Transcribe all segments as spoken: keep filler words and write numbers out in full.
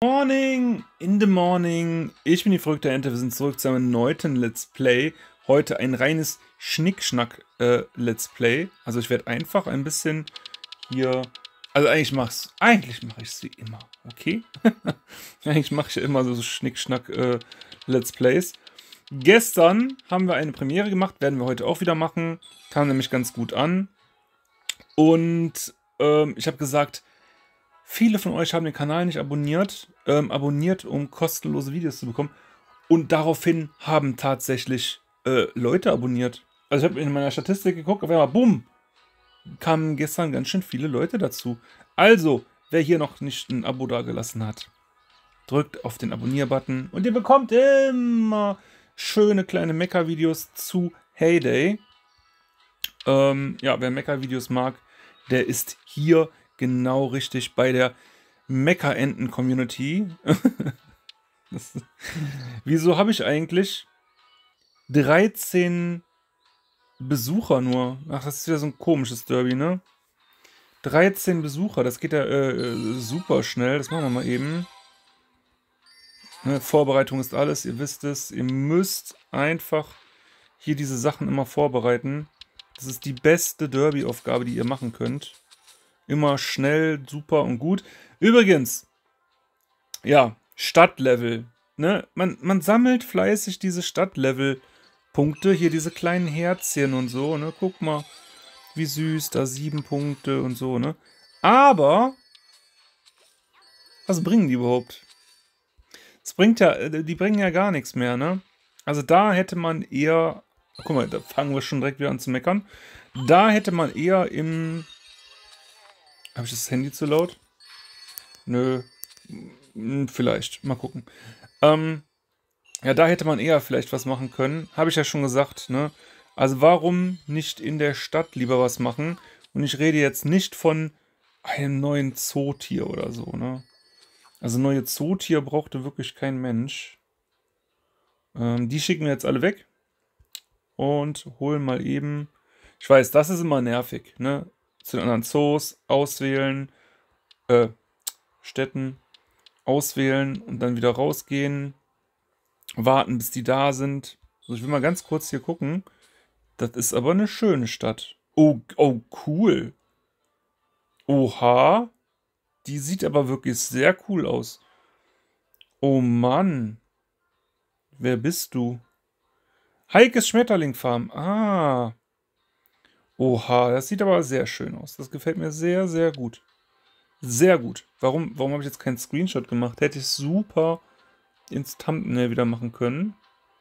Morning, in the morning. Ich bin die verrückte Ente. Wir sind zurück zu einem erneuten Let's Play. Heute ein reines Schnickschnack-Let's äh, Play. Also ich werde einfach ein bisschen hier... Also eigentlich mach's, eigentlich mache ich es wie immer, okay? Eigentlich mache ich ja immer so Schnickschnack-Let's äh, Plays. Gestern haben wir eine Premiere gemacht, werden wir heute auch wieder machen. Kam nämlich ganz gut an. Und ähm, ich habe gesagt... Viele von euch haben den Kanal nicht abonniert, ähm, abonniert, um kostenlose Videos zu bekommen. Und daraufhin haben tatsächlich äh, Leute abonniert. Also ich habe in meiner Statistik geguckt, auf einmal, bumm, kamen gestern ganz schön viele Leute dazu. Also, wer hier noch nicht ein Abo dagelassen hat, drückt auf den Abonnier-Button und ihr bekommt immer schöne kleine Mecha-Videos zu Heyday. Ähm, ja, wer Mecha-Videos mag, der ist hier genau richtig bei der Mecha-Enten-Community. Wieso habe ich eigentlich dreizehn Besucher nur? Ach, das ist wieder so ein komisches Derby, ne? dreizehn Besucher, das geht ja äh, super schnell. Das machen wir mal eben. Ne, Vorbereitung ist alles, ihr wisst es. Ihr müsst einfach hier diese Sachen immer vorbereiten. Das ist die beste Derby-Aufgabe, die ihr machen könnt. Immer schnell, super und gut. Übrigens, ja, Stadtlevel. Ne? Man, man sammelt fleißig diese Stadtlevel-Punkte. Hier diese kleinen Herzchen und so. Ne? Guck mal, wie süß. Da sieben Punkte und so. Ne? Aber, was bringen die überhaupt? Das bringt ja, die bringen ja gar nichts mehr. Ne? Also da hätte man eher... Guck mal, da fangen wir schon direkt wieder an zu meckern. Da hätte man eher im... Habe ich das Handy zu laut? Nö. Vielleicht. Mal gucken. Ähm, ja, da hätte man eher vielleicht was machen können. Habe ich ja schon gesagt, ne? Also warum nicht in der Stadt lieber was machen? Und ich rede jetzt nicht von einem neuen Zootier oder so, ne? Also neue Zootier brauchte wirklich kein Mensch. Ähm, die schicken wir jetzt alle weg. Und holen mal eben... Ich weiß, das ist immer nervig, ne? Zu den anderen Zoos auswählen, äh, Städten auswählen und dann wieder rausgehen, warten, bis die da sind. So, ich will mal ganz kurz hier gucken. Das ist aber eine schöne Stadt. Oh, oh, cool. Oha. Die sieht aber wirklich sehr cool aus. Oh Mann. Wer bist du? Heikes Schmetterling-Farm. Ah. Oha, das sieht aber sehr schön aus. Das gefällt mir sehr, sehr gut. Sehr gut. Warum, warum habe ich jetzt keinen Screenshot gemacht? Hätte ich super ins Thumbnail wieder machen können.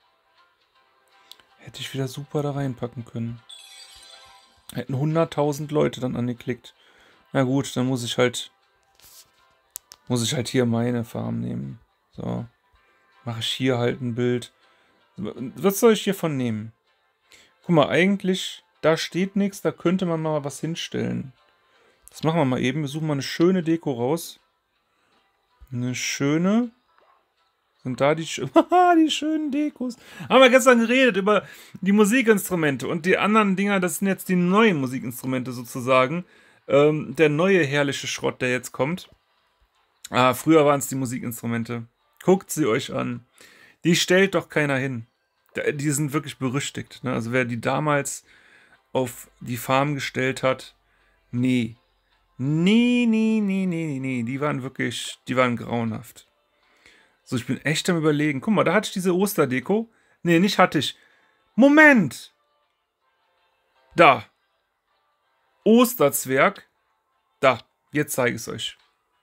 Hätte ich wieder super da reinpacken können. Hätten hunderttausend Leute dann angeklickt. Na gut, dann muss ich halt... Muss ich halt hier meine Farm nehmen. So. Mache ich hier halt ein Bild. Was soll ich hiervon nehmen? Guck mal, eigentlich... Da steht nichts, da könnte man mal was hinstellen. Das machen wir mal eben. Wir suchen mal eine schöne Deko raus. Eine schöne. Sind da die, sch die schönen Dekos? Haben wir gestern geredet über die Musikinstrumente. Und die anderen Dinger, das sind jetzt die neuen Musikinstrumente sozusagen. Ähm, der neue herrliche Schrott, der jetzt kommt. Ah, früher waren es die Musikinstrumente. Guckt sie euch an. Die stellt doch keiner hin. Die sind wirklich berüchtigt. Ne? Also wer die damals... auf die Farm gestellt hat. Nee. Nee, nee, nee, nee, nee. Die waren wirklich, die waren grauenhaft. So, ich bin echt am Überlegen. Guck mal, da hatte ich diese Osterdeko. Nee, nicht hatte ich. Moment! Da. Osterzwerg. Da. Jetzt zeige ich es euch.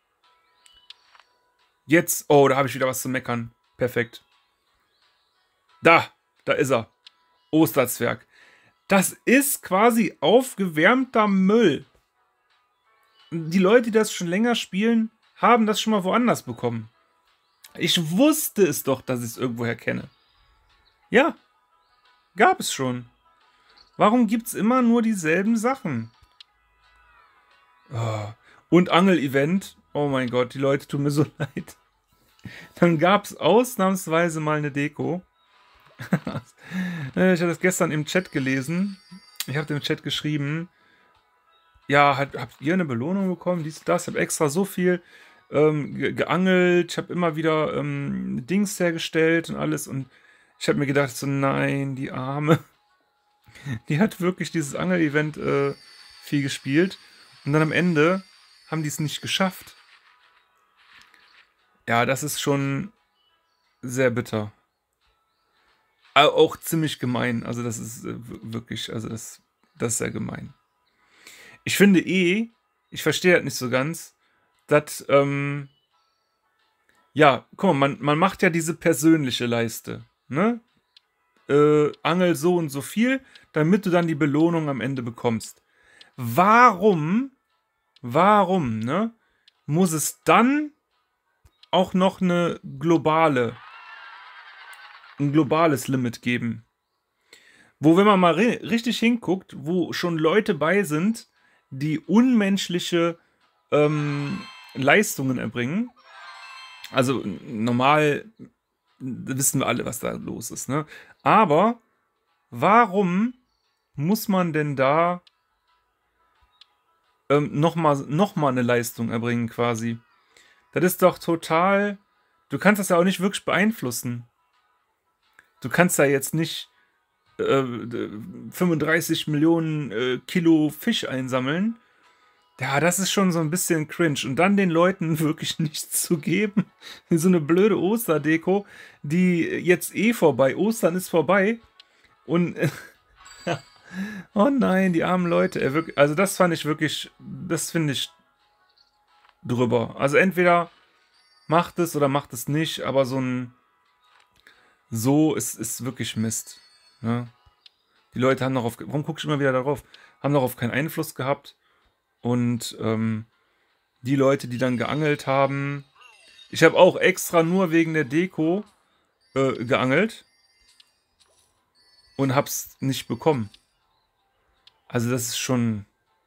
Jetzt, oh, da habe ich wieder was zu meckern. Perfekt. Da. Da ist er. Osterzwerg. Das ist quasi aufgewärmter Müll. Die Leute, die das schon länger spielen, haben das schon mal woanders bekommen. Ich wusste es doch, dass ich es irgendwoher kenne. Ja, gab es schon. Warum gibt es immer nur dieselben Sachen? Oh. Und Angel-Event. Oh mein Gott, die Leute tun mir so leid. Dann gab es ausnahmsweise mal eine Deko. Ich habe das gestern im Chat gelesen. Ich habe im Chat geschrieben, ja, hat, habt ihr eine Belohnung bekommen? Dies, das. Ich habe extra so viel ähm, ge geangelt, ich habe immer wieder ähm, Dings hergestellt und alles. Und ich habe mir gedacht, so nein, die Arme, die hat wirklich dieses Angel-Event äh, viel gespielt. Und dann am Ende haben die es nicht geschafft. Ja, das ist schon sehr bitter. Aber auch ziemlich gemein. Also das ist äh, wirklich, also das, das ist sehr gemein. Ich finde eh, ich verstehe das nicht so ganz, dass, ähm, ja, guck mal, man, man macht ja diese persönliche Leiste, ne? Äh, angel so und so viel, damit du dann die Belohnung am Ende bekommst. Warum, warum, ne, muss es dann auch noch eine globale, ein globales Limit geben? Wo, wenn man mal richtig hinguckt, wo schon Leute bei sind, die unmenschliche ähm, Leistungen erbringen. Also normal wissen wir alle, was da los ist, ne? Aber warum muss man denn da ähm, nochmal noch mal eine Leistung erbringen quasi? Das ist doch total... Du kannst das ja auch nicht wirklich beeinflussen. Du kannst da jetzt nicht äh, fünfunddreißig Millionen äh, Kilo Fisch einsammeln. Ja, das ist schon so ein bisschen cringe. Und dann den Leuten wirklich nichts zu geben. So eine blöde Osterdeko, die jetzt eh vorbei. Ostern ist vorbei. Und oh nein, die armen Leute. Also das fand ich wirklich, das finde ich drüber. Also entweder macht es oder macht es nicht, aber so ein so ist, ist wirklich Mist. Ne? Die Leute haben darauf, warum gucke ich immer wieder darauf? Haben darauf keinen Einfluss gehabt. Und ähm, die Leute, die dann geangelt haben. Ich habe auch extra nur wegen der Deko äh, geangelt. Und hab's nicht bekommen. Also das ist schon...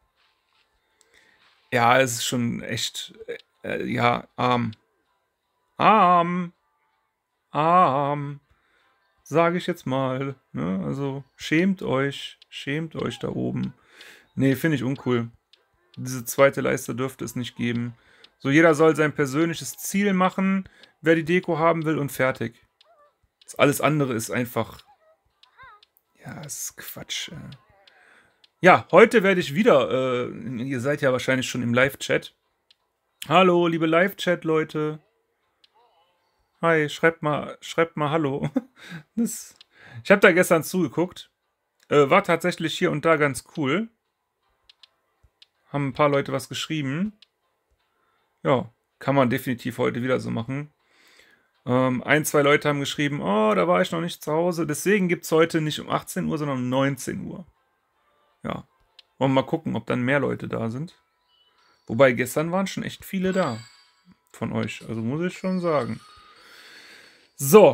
Ja, es ist schon echt... Äh, ja, arm. Arm. Arm. Sage ich jetzt mal. Ne? Also schämt euch. Schämt euch da oben. Nee, finde ich uncool. Diese zweite Leiste dürfte es nicht geben. So, jeder soll sein persönliches Ziel machen, wer die Deko haben will, und fertig. Das alles andere ist einfach... Ja, das ist Quatsch. Ja, heute werde ich wieder... Äh, ihr seid ja wahrscheinlich schon im Live-Chat. Hallo, liebe Live-Chat-Leute. Hi, schreibt mal, schreibt mal Hallo. Das, ich habe da gestern zugeguckt. Äh, war tatsächlich hier und da ganz cool. Haben ein paar Leute was geschrieben. Ja, kann man definitiv heute wieder so machen. Ähm, ein, zwei Leute haben geschrieben, oh, da war ich noch nicht zu Hause. Deswegen gibt es heute nicht um achtzehn Uhr, sondern um neunzehn Uhr. Ja, wollen wir mal gucken, ob dann mehr Leute da sind. Wobei, gestern waren schon echt viele da von euch. Also muss ich schon sagen. So.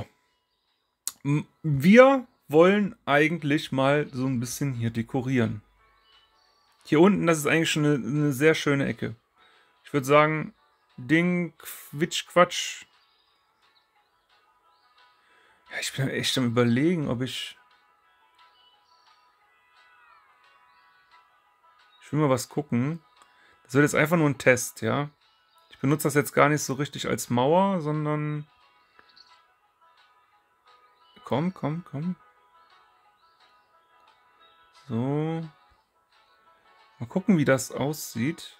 Wir wollen eigentlich mal so ein bisschen hier dekorieren. Hier unten, das ist eigentlich schon eine, eine sehr schöne Ecke. Ich würde sagen, Ding, Quitsch, Quatsch. Ja, ich bin echt am Überlegen, ob ich... Ich will mal was gucken. Das wird jetzt einfach nur ein Test, ja. Ich benutze das jetzt gar nicht so richtig als Mauer, sondern... Komm, komm, komm. So. Mal gucken, wie das aussieht.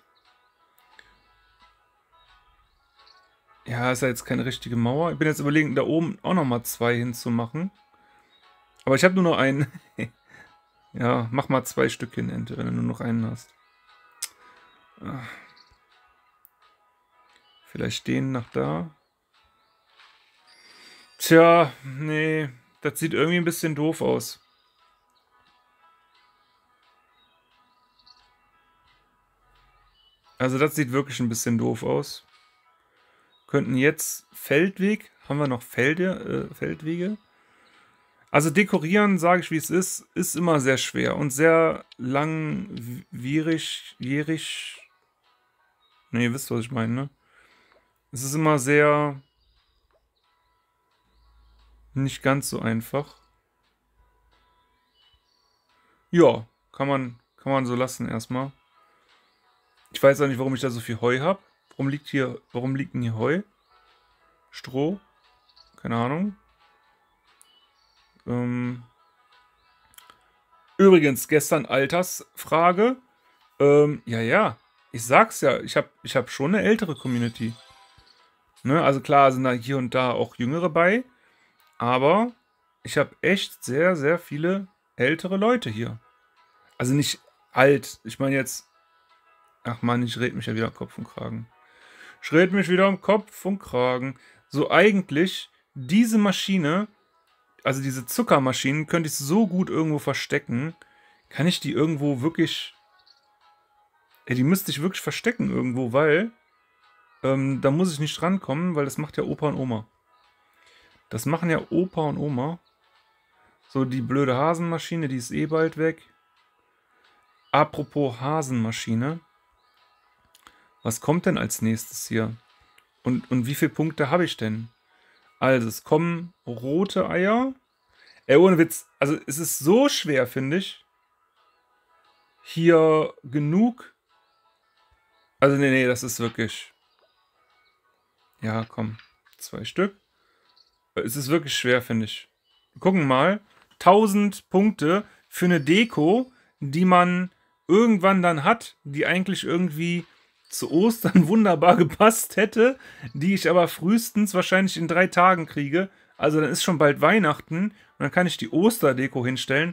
Ja, ist ja jetzt keine richtige Mauer. Ich bin jetzt überlegen, da oben auch nochmal zwei hinzumachen. Aber ich habe nur noch einen. Ja, mach mal zwei Stück hin, Ente, wenn du nur noch einen hast. Ach. Vielleicht den nach da. Tja, nee, das sieht irgendwie ein bisschen doof aus. Also das sieht wirklich ein bisschen doof aus. Könnten jetzt Feldweg, haben wir noch Felde, äh, Feldwege? Also dekorieren, sage ich wie es ist, ist immer sehr schwer und sehr langwierig, jährig. Ne, ihr wisst, was ich meine, ne? Es ist immer sehr nicht ganz so einfach. Ja, kann man, kann man so lassen erstmal. Ich weiß auch nicht, warum ich da so viel Heu habe. Warum liegt hier, warum liegt denn hier Heu? Stroh? Keine Ahnung. Ähm. Übrigens, gestern Altersfrage. Ähm, ja, ja. Ich sag's ja, ich habe ich hab schon eine ältere Community. Ne? Also klar sind da hier und da auch Jüngere bei. Aber ich habe echt sehr, sehr viele ältere Leute hier. Also nicht alt. Ich meine jetzt... Ach Mann, ich red mich ja wieder am Kopf und Kragen. Ich red mich wieder am Kopf und Kragen. So eigentlich, diese Maschine, also diese Zuckermaschinen, könnte ich so gut irgendwo verstecken. Kann ich die irgendwo wirklich... Ey, die müsste ich wirklich verstecken irgendwo, weil... Ähm, da muss ich nicht rankommen, weil das macht ja Opa und Oma. Das machen ja Opa und Oma. So, die blöde Hasenmaschine, die ist eh bald weg. Apropos Hasenmaschine. Was kommt denn als nächstes hier? Und, und wie viele Punkte habe ich denn? Also, es kommen rote Eier. Ey, ohne Witz. Also, es ist so schwer, finde ich. Hier genug. Also, nee, nee, das ist wirklich... Ja, komm. Zwei Stück. Es ist wirklich schwer, finde ich. Wir gucken mal. tausend Punkte für eine Deko, die man irgendwann dann hat, die eigentlich irgendwie zu Ostern wunderbar gepasst hätte, die ich aber frühestens wahrscheinlich in drei Tagen kriege. Also dann ist schon bald Weihnachten und dann kann ich die Osterdeko hinstellen.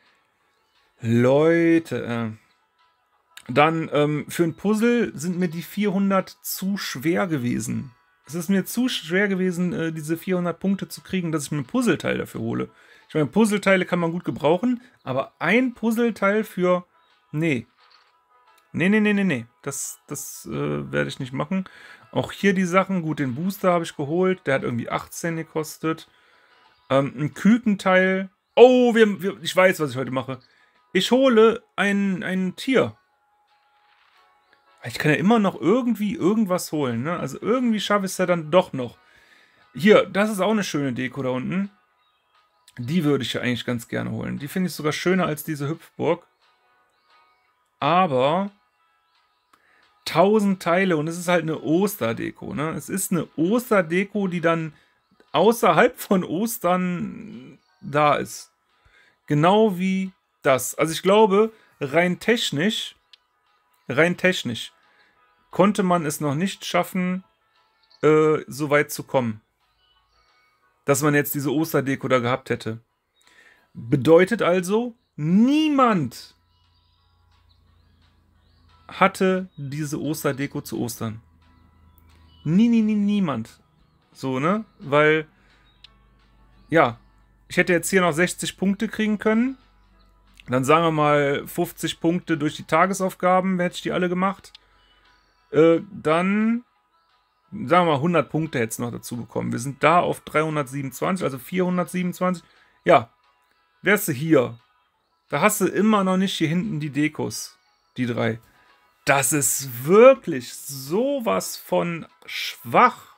Leute, äh, dann ähm, für ein Puzzle sind mir die vierhundert zu schwer gewesen. Es ist mir zu schwer gewesen, äh, diese vierhundert Punkte zu kriegen, dass ich mir ein Puzzleteil dafür hole. Ich meine, Puzzleteile kann man gut gebrauchen, aber ein Puzzleteil für... Nee. Nee, nee, nee, nee, nee. Das, das äh, werde ich nicht machen. Auch hier die Sachen. Gut, den Booster habe ich geholt. Der hat irgendwie achtzehn gekostet. Ähm, ein Kükenteil. Oh, wir, wir, ich weiß, was ich heute mache. Ich hole ein, ein Tier. Ich kann ja immer noch irgendwie irgendwas holen, ne? Also irgendwie schaffe ich es ja dann doch noch. Hier, das ist auch eine schöne Deko da unten. Die würde ich ja eigentlich ganz gerne holen. Die finde ich sogar schöner als diese Hüpfburg. Aber tausend Teile und es ist halt eine Osterdeko, ne? Es ist eine Osterdeko, die dann außerhalb von Ostern da ist. Genau wie das. Also ich glaube, rein technisch... Rein technisch konnte man es noch nicht schaffen, äh, so weit zu kommen. Dass man jetzt diese Osterdeko da gehabt hätte. Bedeutet also, niemand hatte diese Osterdeko zu Ostern. Nie, nie, nie, niemand. So, ne? Weil, ja, ich hätte jetzt hier noch sechzig Punkte kriegen können. Dann sagen wir mal fünfzig Punkte durch die Tagesaufgaben, hätte ich die alle gemacht. Äh, dann, sagen wir mal, hundert Punkte hätte es noch dazu bekommen. Wir sind da auf dreihundertsiebenundzwanzig, also vierhundertsiebenundzwanzig. Ja, wärst du hier. Da hast du immer noch nicht hier hinten die Dekos. Die drei. Das ist wirklich sowas von schwach.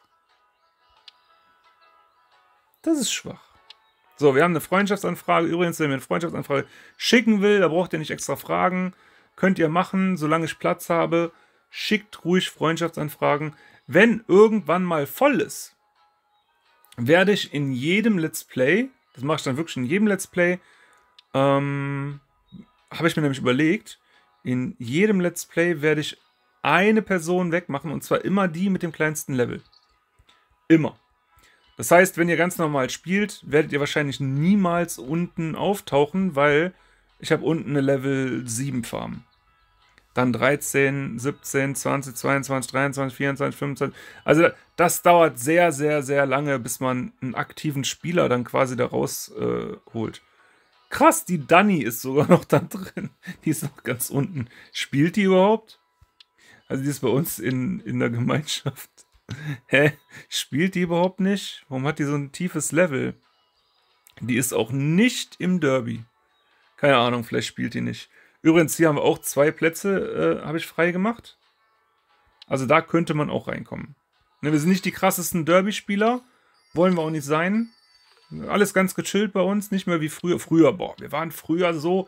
Das ist schwach. So, wir haben eine Freundschaftsanfrage. Übrigens, wenn ihr eine Freundschaftsanfrage schicken will, da braucht ihr nicht extra fragen. Könnt ihr machen, solange ich Platz habe. Schickt ruhig Freundschaftsanfragen. Wenn irgendwann mal voll ist, werde ich in jedem Let's Play, das mache ich dann wirklich in jedem Let's Play, ähm, habe ich mir nämlich überlegt, in jedem Let's Play werde ich eine Person wegmachen und zwar immer die mit dem kleinsten Level. Immer. Das heißt, wenn ihr ganz normal spielt, werdet ihr wahrscheinlich niemals unten auftauchen, weil ich habe unten eine Level sieben Farm. Dann dreizehn, siebzehn, zwanzig, zweiundzwanzig, dreiundzwanzig, vierundzwanzig, fünfundzwanzig. Also das dauert sehr, sehr, sehr lange, bis man einen aktiven Spieler dann quasi da rausholt. Äh, Krass, die Dani ist sogar noch da drin. Die ist noch ganz unten. Spielt die überhaupt? Also die ist bei uns in, in der Gemeinschaft. Hä? Spielt die überhaupt nicht? Warum hat die so ein tiefes Level? Die ist auch nicht im Derby. Keine Ahnung, vielleicht spielt die nicht. Übrigens, hier haben wir auch zwei Plätze, äh, habe ich frei gemacht. Also da könnte man auch reinkommen. Ne, wir sind nicht die krassesten Derby-Spieler. Wollen wir auch nicht sein. Alles ganz gechillt bei uns. Nicht mehr wie früher. Früher, boah, wir waren früher so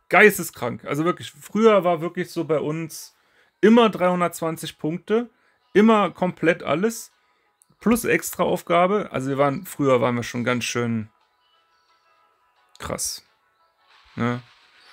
geisteskrank. Also wirklich, früher war wirklich so bei uns immer dreihundertzwanzig Punkte. Immer komplett alles. Plus extra Aufgabe. Also wir waren, früher waren wir schon ganz schön krass. Ne?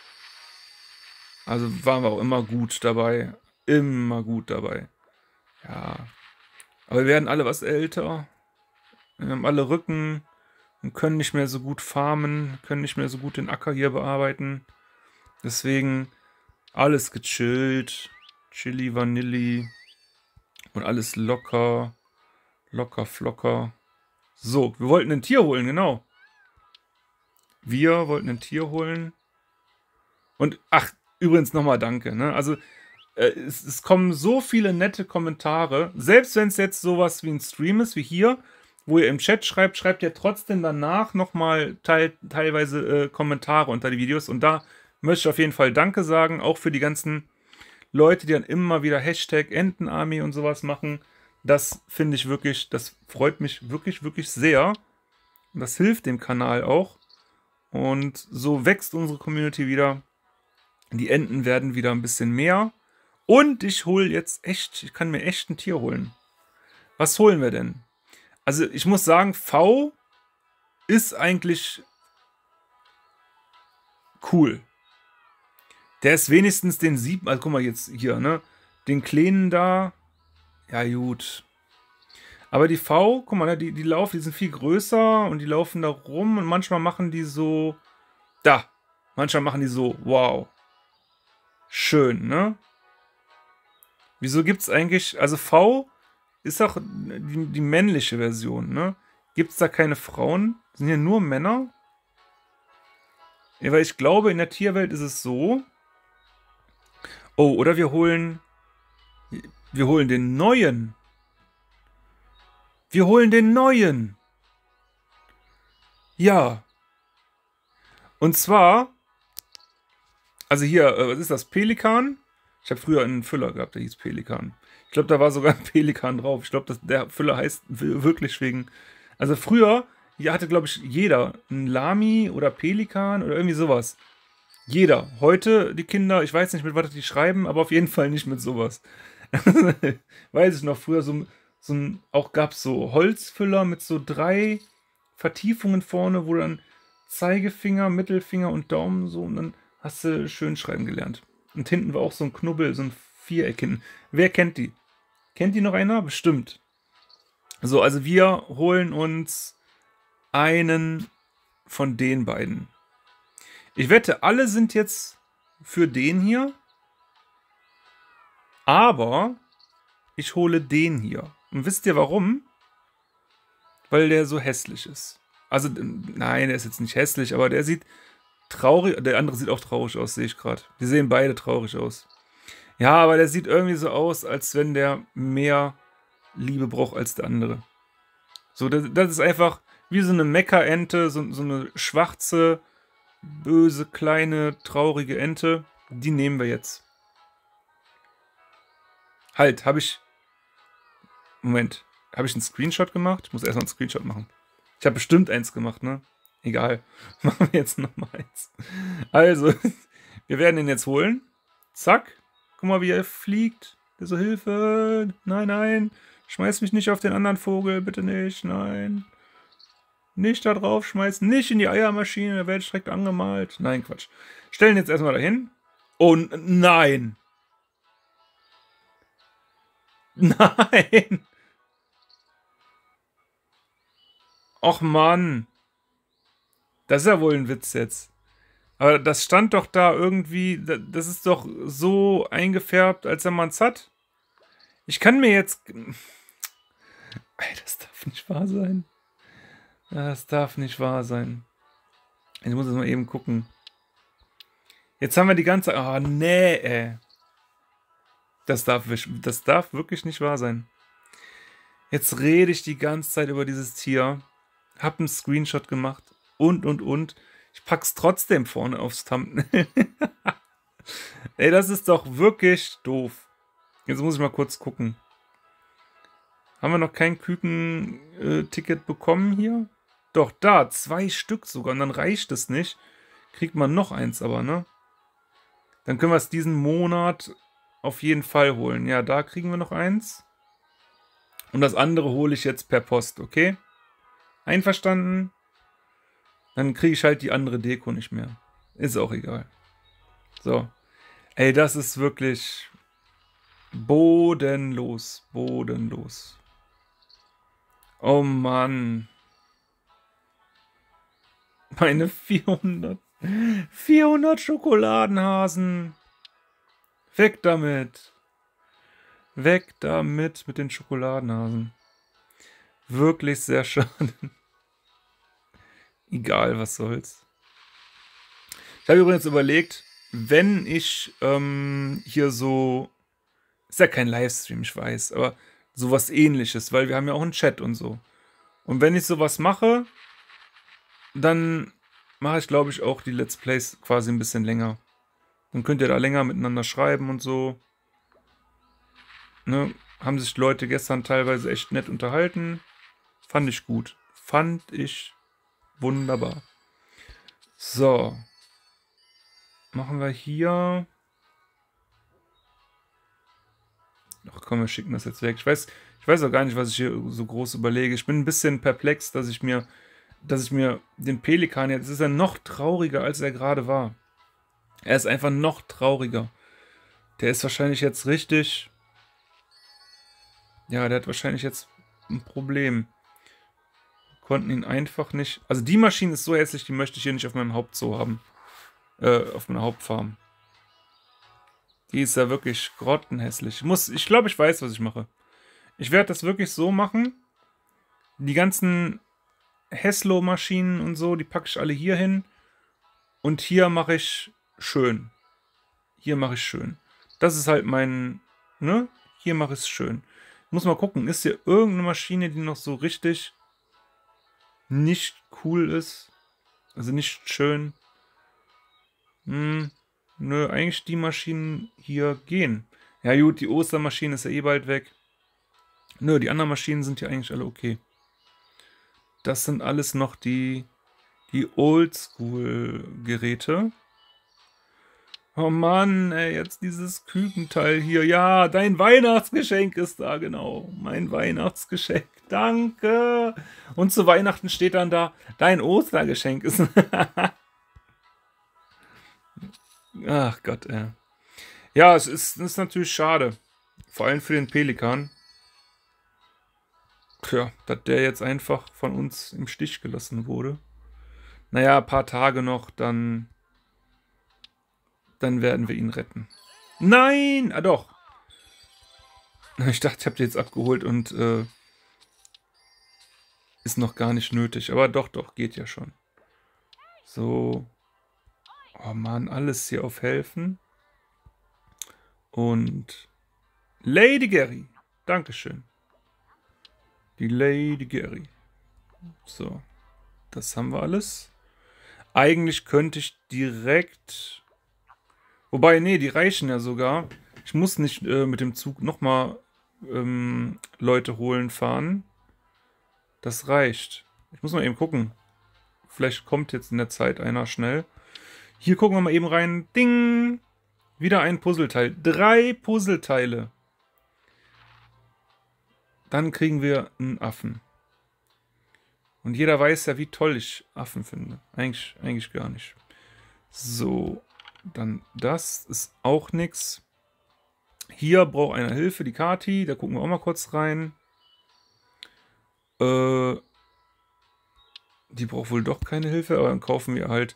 Also waren wir auch immer gut dabei. Immer gut dabei. Ja. Aber wir werden alle was älter. Wir haben alle Rücken und können nicht mehr so gut farmen, können nicht mehr so gut den Acker hier bearbeiten. Deswegen alles gechillt. Chili, Vanilli. Und alles locker. Locker, flocker. So, wir wollten ein Tier holen, genau. Wir wollten ein Tier holen. Und, ach, übrigens nochmal danke. Ne? Also, äh, es, es kommen so viele nette Kommentare. Selbst wenn es jetzt sowas wie ein Stream ist, wie hier, wo ihr im Chat schreibt, schreibt ihr trotzdem danach nochmal teil, teilweise äh, Kommentare unter die Videos. Und da möchte ich auf jeden Fall Danke sagen. Auch für die ganzen Leute, die dann immer wieder Hashtag Entenarmee und sowas machen. Das finde ich wirklich, das freut mich wirklich, wirklich sehr. Und das hilft dem Kanal auch. Und so wächst unsere Community wieder. Die Enten werden wieder ein bisschen mehr. Und ich hole jetzt echt, ich kann mir echt ein Tier holen. Was holen wir denn? Also ich muss sagen, V ist eigentlich cool. Der ist wenigstens den sieben, also guck mal jetzt hier, ne? Den Kleinen da, ja gut. Aber die V, guck mal, ne, die, die laufen, die sind viel größer und die laufen da rum und manchmal machen die so, da, manchmal machen die so, wow. Schön, ne? Wieso gibt es eigentlich, also V ist auch die, die männliche Version, ne? Gibt es da keine Frauen? Sind hier nur Männer? Ja, weil ich glaube, in der Tierwelt ist es so. Oh, oder wir holen, wir holen den neuen. Wir holen den neuen. Ja. Und zwar, also hier, äh, was ist das? Pelikan? Ich habe früher einen Füller gehabt, der hieß Pelikan. Ich glaube, da war sogar ein Pelikan drauf. Ich glaube, der Füller heißt wirklich wegen... Also früher, hier hatte, glaube ich, jeder einen Lami oder Pelikan oder irgendwie sowas. Jeder. Heute, die Kinder, ich weiß nicht, mit was die schreiben, aber auf jeden Fall nicht mit sowas. Weiß ich noch, früher so, so ein... Auch gab es so Holzfüller mit so drei Vertiefungen vorne, wo dann Zeigefinger, Mittelfinger und Daumen so... Und dann hast du schön schreiben gelernt. Und hinten war auch so ein Knubbel, so ein Viereck hinten. Wer kennt die? Kennt die noch einer? Bestimmt. So, also wir holen uns einen von den beiden. Ich wette, alle sind jetzt für den hier. Aber ich hole den hier. Und wisst ihr warum? Weil der so hässlich ist. Also, nein, der ist jetzt nicht hässlich, aber der sieht traurig, der andere sieht auch traurig aus, sehe ich gerade. Die sehen beide traurig aus. Ja, aber der sieht irgendwie so aus, als wenn der mehr Liebe braucht als der andere. So, das, das ist einfach wie so eine Meckerente, so, so eine schwarze, böse, kleine, traurige Ente. Die nehmen wir jetzt. Halt, habe ich... Moment, habe ich einen Screenshot gemacht? Ich muss erstmal einen Screenshot machen. Ich habe bestimmt eins gemacht, ne? Egal. Machen wir jetzt nochmal eins. Also, wir werden ihn jetzt holen. Zack. Guck mal, wie er fliegt. Der so, Hilfe. Nein, nein. Schmeiß mich nicht auf den anderen Vogel. Bitte nicht. Nein. Nicht da drauf schmeißen. Nicht in die Eiermaschine. Da werde ich direkt angemalt. Nein, Quatsch. Stellen jetzt erstmal dahin. Und nein. Nein. Och, Mann. Das ist ja wohl ein Witz jetzt. Aber das stand doch da irgendwie, das ist doch so eingefärbt, als wenn man es hat. Ich kann mir jetzt... Das darf nicht wahr sein. Das darf nicht wahr sein. Ich muss jetzt mal eben gucken. Jetzt haben wir die ganze... Oh, nee, ey. Das darf, das darf wirklich nicht wahr sein. Jetzt rede ich die ganze Zeit über dieses Tier. Hab einen Screenshot gemacht. Und, und, und. Ich pack's trotzdem vorne aufs Thumbnail. Ey, das ist doch wirklich doof. Jetzt muss ich mal kurz gucken. Haben wir noch kein Küken-Ticket bekommen hier? Doch, da. Zwei Stück sogar. Und dann reicht es nicht. Kriegt man noch eins aber, ne? Dann können wir es diesen Monat auf jeden Fall holen. Ja, da kriegen wir noch eins. Und das andere hole ich jetzt per Post, okay? Einverstanden? Dann kriege ich halt die andere Deko nicht mehr. Ist auch egal. So. Ey, das ist wirklich bodenlos. Bodenlos. Oh Mann. Meine vierhundert. vierhundert Schokoladenhasen. Weg damit. Weg damit mit den Schokoladenhasen. Wirklich sehr schade. Egal, was soll's. Ich habe übrigens überlegt, wenn ich ähm, hier so... Ist ja kein Livestream, ich weiß, aber sowas Ähnliches, weil wir haben ja auch einen Chat und so. Und wenn ich sowas mache, dann mache ich, glaube ich, auch die Let's Plays quasi ein bisschen länger. Dann könnt ihr da länger miteinander schreiben und so. Ne? Haben sich Leute gestern teilweise echt nett unterhalten. Fand ich gut. Fand ich wunderbar. So. Machen wir hier... Ach komm, wir schicken das jetzt weg. Ich weiß, ich weiß auch gar nicht, was ich hier so groß überlege. Ich bin ein bisschen perplex, dass ich mir, dass ich mir den Pelikan jetzt, ist er noch trauriger, als er gerade war. Er ist einfach noch trauriger. Der ist wahrscheinlich jetzt richtig... Ja, der hat wahrscheinlich jetzt ein Problem. Wir konnten ihn einfach nicht... Also die Maschine ist so hässlich, die möchte ich hier nicht auf meinem Hauptzoo haben. Äh, auf meiner Hauptfarm. Die ist ja wirklich grottenhässlich. Ich muss, ich glaube, ich weiß, was ich mache. Ich werde das wirklich so machen. Die ganzen Heslo-Maschinen und so, die packe ich alle hier hin. Und hier mache ich schön. Hier mache ich schön. Das ist halt mein, ne? Hier mache ich es schön. Ich muss mal gucken, ist hier irgendeine Maschine, die noch so richtig nicht cool ist? Also nicht schön. Hm. Nö, eigentlich die Maschinen hier gehen. Ja gut, die Ostermaschine ist ja eh bald weg. Nö, die anderen Maschinen sind ja eigentlich alle okay. Das sind alles noch die, die Oldschool-Geräte. Oh Mann, ey, jetzt dieses Kükenteil hier. Ja, dein Weihnachtsgeschenk ist da, genau. Mein Weihnachtsgeschenk, danke. Und zu Weihnachten steht dann da, dein Ostergeschenk ist... Ach Gott, ey. Ja, es ist, es ist natürlich schade. Vor allem für den Pelikan. Tja, dass der jetzt einfach von uns im Stich gelassen wurde. Naja, ein paar Tage noch, dann... Dann werden wir ihn retten. Nein! Ah, doch. Ich dachte, ich habe den jetzt abgeholt und... Äh, ist noch gar nicht nötig. Aber doch, doch, geht ja schon. So... Oh Mann, alles hier auf Helfen. Und Lady Gary. Dankeschön. Die Lady Gary. So. Das haben wir alles. Eigentlich könnte ich direkt... Wobei, nee, die reichen ja sogar. Ich muss nicht äh, mit dem Zug nochmal ähm, Leute holen fahren. Das reicht. Ich muss mal eben gucken. Vielleicht kommt jetzt in der Zeit einer schnell. Hier gucken wir mal eben rein. Ding! Wieder ein Puzzleteil. Drei Puzzleteile. Dann kriegen wir einen Affen. Und jeder weiß ja, wie toll ich Affen finde. Eigentlich, eigentlich gar nicht. So, dann das ist auch nichts. Hier braucht einer Hilfe, die Kati. Da gucken wir auch mal kurz rein. Äh, die braucht wohl doch keine Hilfe, aber dann kaufen wir halt...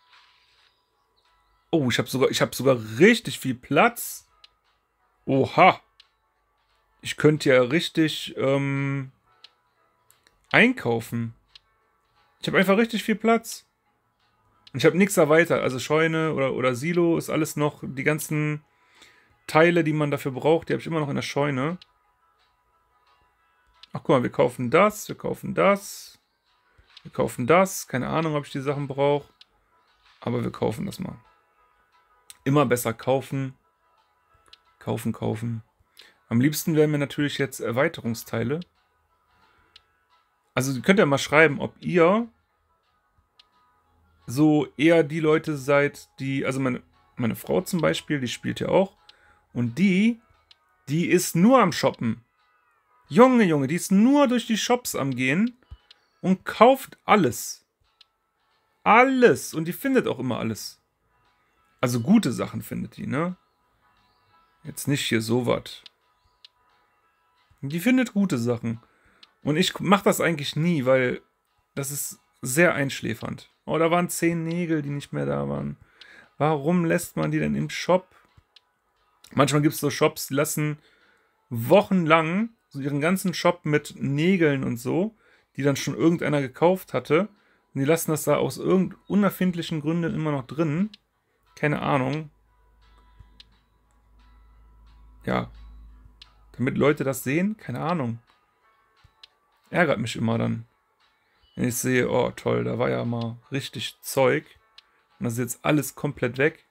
Oh, ich habe sogar, ich habe sogar richtig viel Platz. Oha. Ich könnte ja richtig ähm, einkaufen. Ich habe einfach richtig viel Platz. Und ich habe nichts erweitert. Also Scheune oder, oder Silo ist alles noch. Die ganzen Teile, die man dafür braucht, die habe ich immer noch in der Scheune. Ach guck mal, wir kaufen das, wir kaufen das. Wir kaufen das. Keine Ahnung, ob ich die Sachen brauche. Aber wir kaufen das mal. Immer besser kaufen. Kaufen, kaufen. Am liebsten wären mir natürlich jetzt Erweiterungsteile. Also ihr könnt ja mal schreiben, ob ihr so eher die Leute seid, die... Also meine, meine Frau zum Beispiel, die spielt ja auch. Und die, die ist nur am Shoppen. Junge, Junge, die ist nur durch die Shops am Gehen und kauft alles. Alles. Und die findet auch immer alles. Also gute Sachen findet die, ne? Jetzt nicht hier sowas. Die findet gute Sachen. Und ich mache das eigentlich nie, weil das ist sehr einschläfernd. Oh, da waren zehn Nägel, die nicht mehr da waren. Warum lässt man die denn im Shop? Manchmal gibt es so Shops, die lassen wochenlang so ihren ganzen Shop mit Nägeln und so, die dann schon irgendeiner gekauft hatte. Und die lassen das da aus irgendeinen unerfindlichen Gründen immer noch drin. Keine Ahnung. Ja. Damit Leute das sehen? Keine Ahnung. Ärgert mich immer dann. Wenn ich sehe, oh toll, da war ja mal richtig Zeug. Und das ist jetzt alles komplett weg.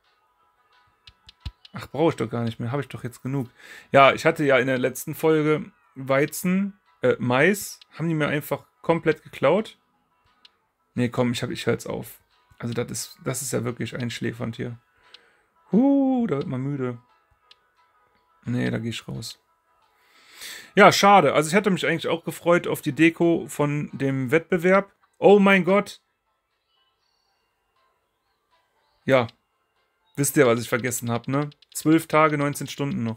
Ach, brauche ich doch gar nicht mehr. Habe ich doch jetzt genug. Ja, ich hatte ja in der letzten Folge Weizen, äh, Mais. Haben die mir einfach komplett geklaut? Nee, komm, ich, hab, ich höre jetzt auf. Also das ist, das ist ja wirklich einschläfernd hier. Huh, da wird man müde. Nee, da gehe ich raus. Ja, schade. Also ich hatte mich eigentlich auch gefreut auf die Deko von dem Wettbewerb. Oh mein Gott. Ja. Wisst ihr, was ich vergessen habe, ne? zwölf Tage, neunzehn Stunden noch.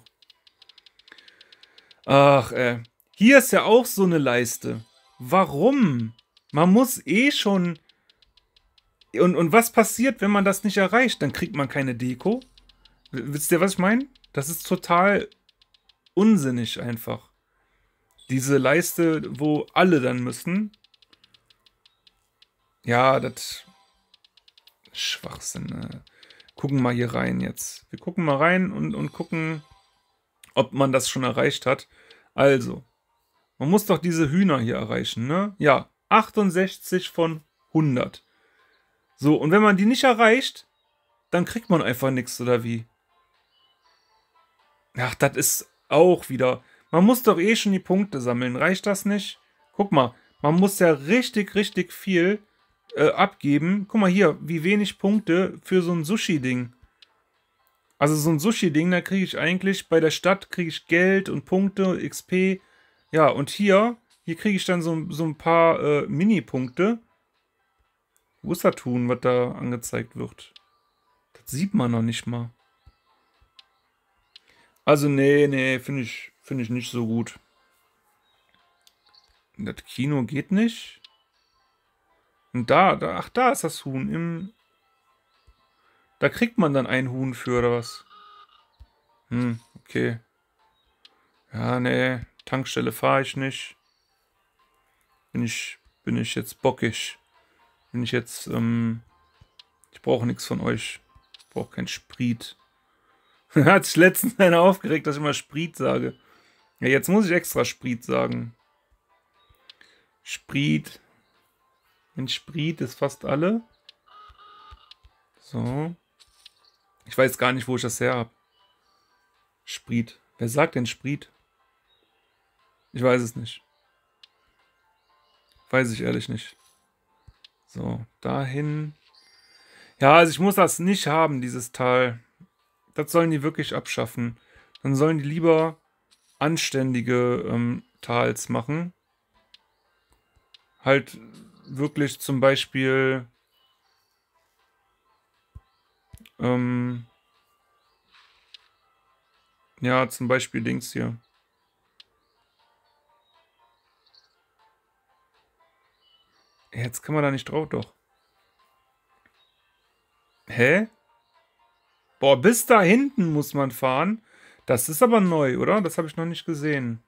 Ach, äh. Hier ist ja auch so eine Leiste. Warum? Man muss eh schon... Und, und was passiert, wenn man das nicht erreicht? Dann kriegt man keine Deko. Wisst ihr, was ich meine? Das ist total unsinnig einfach. Diese Leiste, wo alle dann müssen. Ja, das... Schwachsinn. Äh. Gucken mal hier rein jetzt. Wir gucken mal rein und, und gucken, ob man das schon erreicht hat. Also, man muss doch diese Hühner hier erreichen, ne? Ja, achtundsechzig von hundert. So, und wenn man die nicht erreicht, dann kriegt man einfach nichts, oder wie? Ach, das ist auch wieder... Man muss doch eh schon die Punkte sammeln. Reicht das nicht? Guck mal, man muss ja richtig, richtig viel äh, abgeben. Guck mal hier, wie wenig Punkte für so ein Sushi-Ding. Also so ein Sushi-Ding, da kriege ich eigentlich, bei der Stadt kriege ich Geld und Punkte, X P. Ja, und hier, hier kriege ich dann so, so ein paar äh, Mini-Punkte. Wo ist das Tun, was da angezeigt wird? Das sieht man noch nicht mal. Also nee, nee, finde ich, finde ich nicht so gut. Das Kino geht nicht. Und da, da, ach, da ist das Huhn. Im, da kriegt man dann ein Huhn für, oder was? Hm, okay. Ja, nee, Tankstelle fahre ich nicht. Bin ich, bin ich jetzt bockig. Bin ich jetzt, ähm, ich brauche nichts von euch. Ich brauche keinen Sprit. Hat sich letztens einer aufgeregt, dass ich immer Sprit sage. Ja, jetzt muss ich extra Sprit sagen. Sprit. Ein Sprit ist fast alle. So. Ich weiß gar nicht, wo ich das her habe. Sprit. Wer sagt denn Sprit? Ich weiß es nicht. Weiß ich ehrlich nicht. So, dahin. Ja, also ich muss das nicht haben, dieses Tal. Das sollen die wirklich abschaffen. Dann sollen die lieber anständige ähm, Tals machen. Halt wirklich zum Beispiel ähm, ja, zum Beispiel Dings hier. Jetzt kann man da nicht drauf, doch. Hä? Boah, bis da hinten muss man fahren. Das ist aber neu, oder? Das habe ich noch nicht gesehen.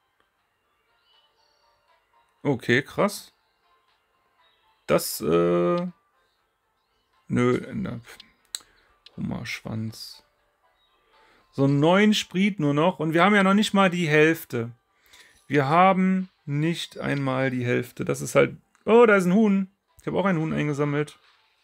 Okay, krass. Das, äh... Nö, ne. Hummerschwanz. So neun Sprit nur noch. Und wir haben ja noch nicht mal die Hälfte. Wir haben nicht einmal die Hälfte. Das ist halt... Oh, da ist ein Huhn. Ich habe auch ein Huhn eingesammelt.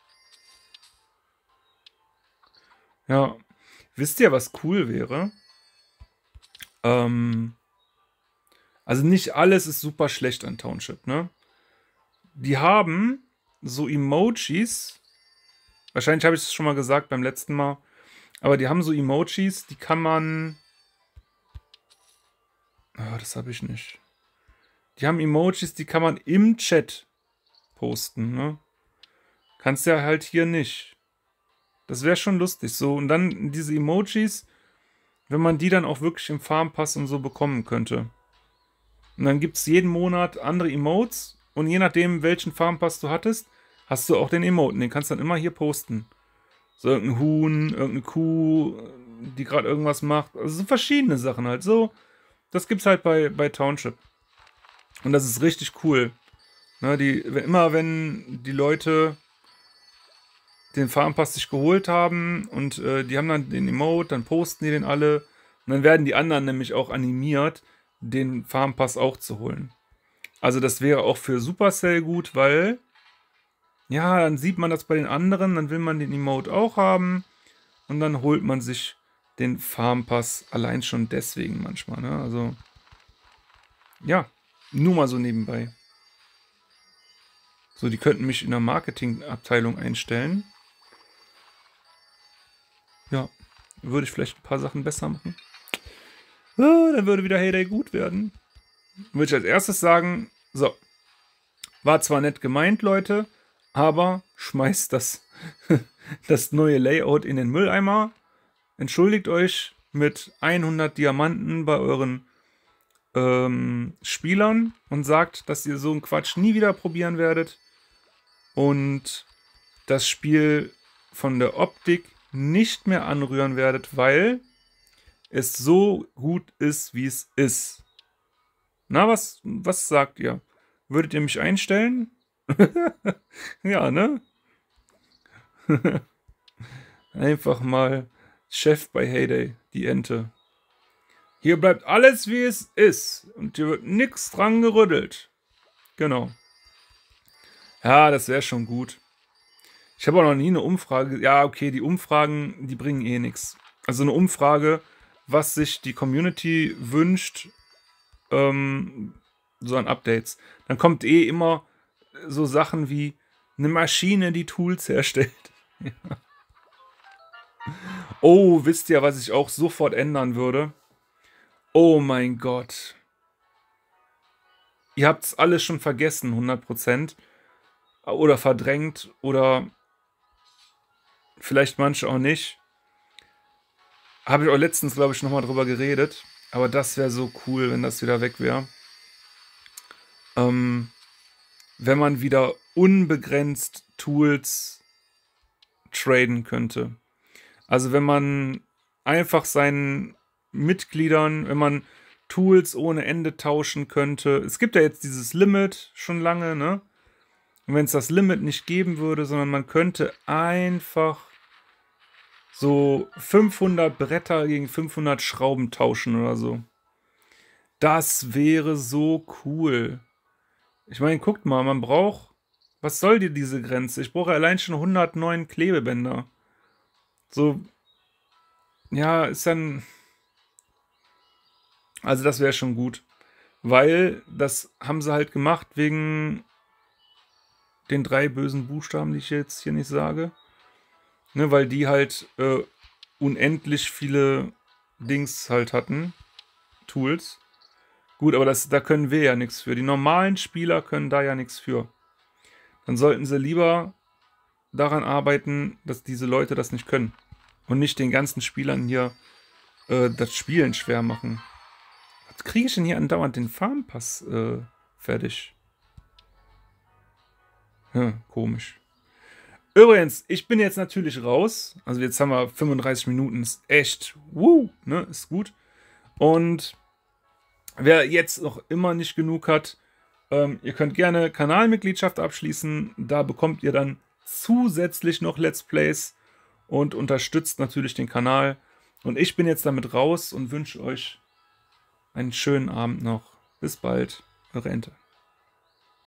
Ja. Wisst ihr, was cool wäre? Ähm... Also nicht alles ist super schlecht an Township, ne? Die haben so Emojis. Wahrscheinlich habe ich es schon mal gesagt beim letzten Mal. Aber die haben so Emojis, die kann man... Oh, das habe ich nicht. Die haben Emojis, die kann man im Chat posten, ne? Kannst ja halt hier nicht. Das wäre schon lustig. So, und dann diese Emojis, wenn man die dann auch wirklich im Farmpass und so bekommen könnte. Und dann gibt es jeden Monat andere Emotes. Und je nachdem, welchen Farmpass du hattest, hast du auch den Emoten. Den kannst du dann immer hier posten. So irgendein Huhn, irgendeine Kuh, die gerade irgendwas macht. Also so verschiedene Sachen halt. So, das gibt's halt bei, bei Township. Und das ist richtig cool. Ne, die, immer wenn die Leute den Farmpass sich geholt haben und äh, die haben dann den Emote, dann posten die den alle. Und dann werden die anderen nämlich auch animiert, den Farmpass auch zu holen. Also das wäre auch für Supercell gut, weil ja, dann sieht man das bei den anderen, dann will man den Emote auch haben und dann holt man sich den Farmpass allein schon deswegen manchmal, ne? Also ja, nur mal so nebenbei. So, die könnten mich in der Marketingabteilung einstellen. Ja, würde ich vielleicht ein paar Sachen besser machen. Ah, dann würde wieder Heyday gut werden. Würde ich als erstes sagen, so, war zwar nett gemeint, Leute, aber schmeißt das, das neue Layout in den Mülleimer. Entschuldigt euch mit hundert Diamanten bei euren ähm, Spielern und sagt, dass ihr so einen Quatsch nie wieder probieren werdet. Und das Spiel von der Optik nicht mehr anrühren werdet, weil es so gut ist, wie es ist. Na, was, was sagt ihr? Würdet ihr mich einstellen? Ja, ne? Einfach mal Chef bei Heyday, die Ente. Hier bleibt alles, wie es ist. Und hier wird nichts dran gerüttelt. Genau. Ja, das wäre schon gut. Ich habe auch noch nie eine Umfrage. Ja, okay, die Umfragen, die bringen eh nichts. Also eine Umfrage, was sich die Community wünscht, ähm, so an Updates. Dann kommt eh immer so Sachen wie eine Maschine, die Tools herstellt. Ja. Oh, wisst ihr, was ich auch sofort ändern würde? Oh mein Gott. Ihr habt es alle schon vergessen, hundert Prozent. Oder verdrängt. Oder vielleicht manche auch nicht. Habe ich auch letztens, glaube ich, nochmal drüber geredet. Aber das wäre so cool, wenn das wieder weg wäre. Ähm, wenn man wieder unbegrenzt Tools traden könnte. Also wenn man einfach seinen Mitgliedern, wenn man Tools ohne Ende tauschen könnte. Es gibt ja jetzt dieses Limit schon lange, ne? Und wenn es das Limit nicht geben würde, sondern man könnte einfach so fünfhundert Bretter gegen fünfhundert Schrauben tauschen oder so. Das wäre so cool. Ich meine, guckt mal, man braucht... Was soll dir diese Grenze? Ich brauche allein schon hundertneun Klebebänder. So... Ja, ist dann... Also das wäre schon gut. Weil das haben sie halt gemacht wegen den drei bösen Buchstaben, die ich jetzt hier nicht sage. Ne, weil die halt äh, unendlich viele Dings halt hatten. Tools. Gut, aber das, da können wir ja nichts für. Die normalen Spieler können da ja nichts für. Dann sollten sie lieber daran arbeiten, dass diese Leute das nicht können. Und nicht den ganzen Spielern hier äh, das Spielen schwer machen. Was kriege ich denn hier andauernd den Farmpass äh, fertig? Ja, komisch. Übrigens, ich bin jetzt natürlich raus. Also jetzt haben wir fünfunddreißig Minuten. Ist echt, wuh, ne, ist gut. Und wer jetzt noch immer nicht genug hat, ähm, ihr könnt gerne Kanalmitgliedschaft abschließen. Da bekommt ihr dann zusätzlich noch Let's Plays und unterstützt natürlich den Kanal. Und ich bin jetzt damit raus und wünsche euch einen schönen Abend noch. Bis bald, eure Ente.